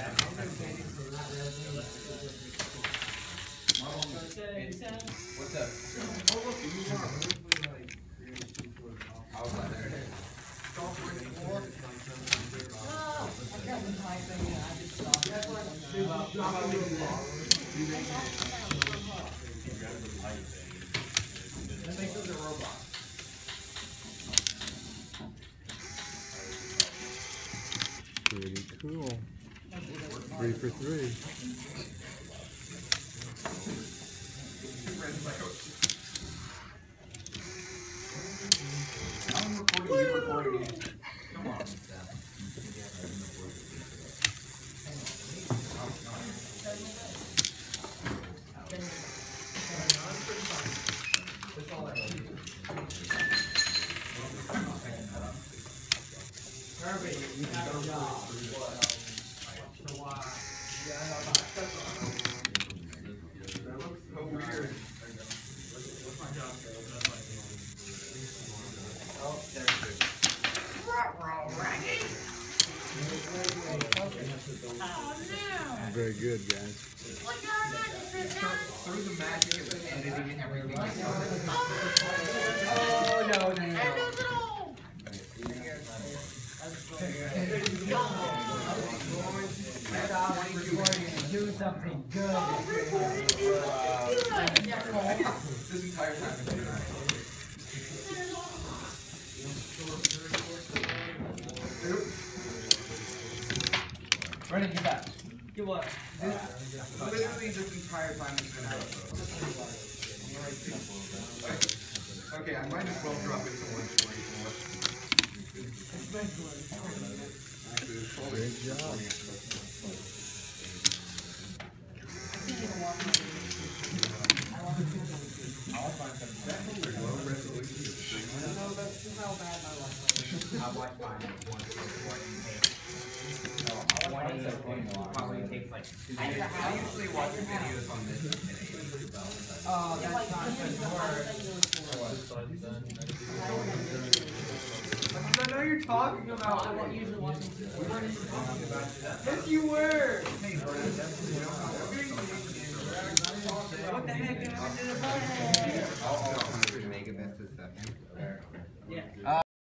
What's up? I was like, there it is. Pretty cool. 3 for 3. I'm recording, you're recording me. Come on. Very good, guys. Through the magic of editing and everything. Oh, no. Do something good. This entire time it's been Ready, get back. Get what? literally this entire time it's been out. Okay, I might as well drop it to 144. Great job. I usually watch videos on this. Oh, that's not good work. I know you're talking about. We weren't even talking about that. Yes, you were. What the heck? I'll make it best a second. Yeah.